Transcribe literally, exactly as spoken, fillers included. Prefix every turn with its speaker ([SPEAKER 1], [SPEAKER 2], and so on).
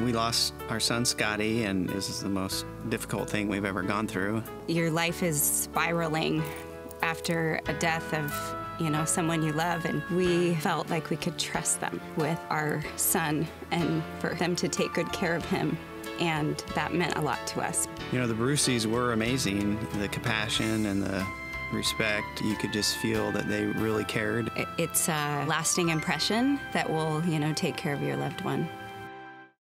[SPEAKER 1] We lost our son, Scotty, and this is the most difficult thing we've ever gone through.
[SPEAKER 2] Your life is spiraling after a death of, you know, someone you love, and we felt like we could trust them with our son and for them to take good care of him, and that meant a lot to us.
[SPEAKER 1] You know, the Brusies were amazing. The compassion and the respect, you could just feel that they really cared.
[SPEAKER 2] It's a lasting impression that will, you know, take care of your loved one.